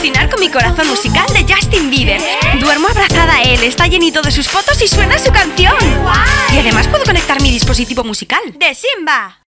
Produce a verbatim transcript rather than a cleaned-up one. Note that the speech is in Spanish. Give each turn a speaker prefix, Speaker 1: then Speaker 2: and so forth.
Speaker 1: alucinar con mi corazón musical de Justin Bieber. Duermo abrazada a él, está llenito de sus fotos y suena su canción. Y además puedo conectar mi dispositivo musical de Simba.